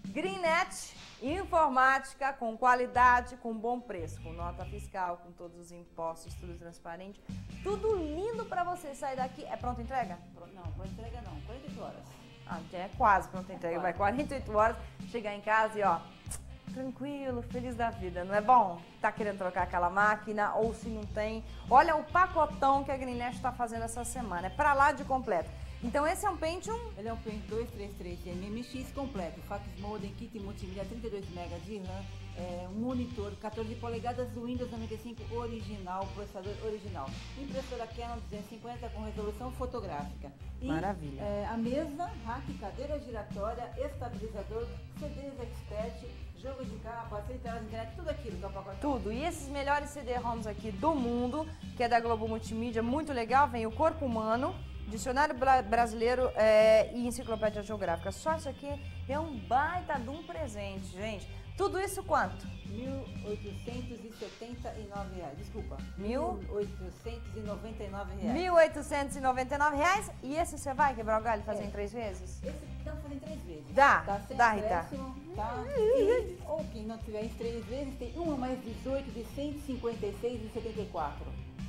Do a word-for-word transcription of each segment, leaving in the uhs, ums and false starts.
Greennet, informática com qualidade, com bom preço, com nota fiscal, com todos os impostos, tudo transparente, tudo lindo para você sair daqui. É pronta entrega? Não, pronta entrega não, quarenta e oito horas. Ah, é quase pronta entrega, É vai quarenta e oito horas, chegar em casa e ó, tranquilo, feliz da vida, não é bom? Tá querendo trocar aquela máquina ou se não tem, olha o pacotão que a Greennet está fazendo essa semana, é pra lá de completo. Então esse é um Pentium? Ele é um Pentium dois três três M M X completo, fax modem, kit multimídia, trinta e dois megabytes de RAM, é, um monitor, quatorze polegadas do Windows noventa e cinco original, processador original. Impressora Canon duzentos e cinquenta com resolução fotográfica. E, maravilha. É, a mesa, rack, cadeira giratória, estabilizador, C Ds Expert, jogo de capa, aceitar a internet, tudo aquilo que é o pacote. Tudo. E esses melhores C D-ROMs aqui do mundo, que é da Globo Multimídia, muito legal, vem o Corpo Humano, Dicionário Brasileiro é, e Enciclopédia Geográfica. Só isso aqui é um baita de um presente, gente. Tudo isso quanto? mil oitocentos e setenta e nove reais. Desculpa. Mil? mil oitocentos e noventa e nove reais. mil oitocentos e noventa e nove reais. E esse você vai quebrar o galho e fazer É. em três vezes? Esse dá pra fazer em três vezes. Dá, Tá sem dá, Rita. acréscimo, tá? E, ou quem não tiver em três vezes, tem uma mais dezoito de cento e cinquenta e seis e setenta e quatro.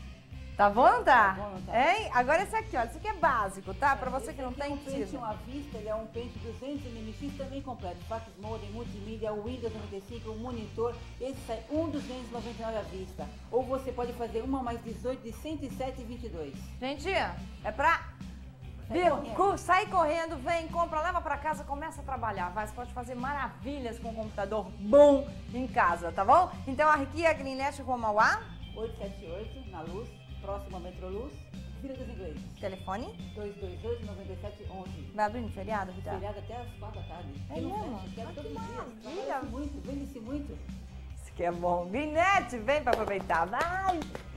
Tá bom, não tá? Tá bom, não tá? Hein? Agora esse aqui, olha, esse aqui é básico, tá? Pra você Esse que não aqui tem, é um precisa. Pentium à vista, ele é um Pentium duzentos M M X também completo. Fax modem, multimídia, Windows noventa e cinco, monitor. Esse sai um duzentos e noventa e nove à vista. Ou você pode fazer uma mais dezoito de cento e sete e vinte e dois. Gente, é pra Sai vir, correndo. cu- sair correndo, vem, compra, leva pra casa, começa a trabalhar. Vai, você pode fazer maravilhas com um computador bom em casa, tá bom? Então aqui é a Greennet Rua Mauá, oitocentos e setenta e oito, na Luz, próximo ao Metroluz, Vila dos Ingleses. telefone. dois dois oito, nove sete um um. Vai abrir no feriado, Rita? Feriado até as quatro da tarde. É Quem não mesmo? fecha, quero Ah, todos que os dias. maravilha. Trabalha-se muito, vende-se muito. Isso que é bom. Greennet, vem pra aproveitar. Vai!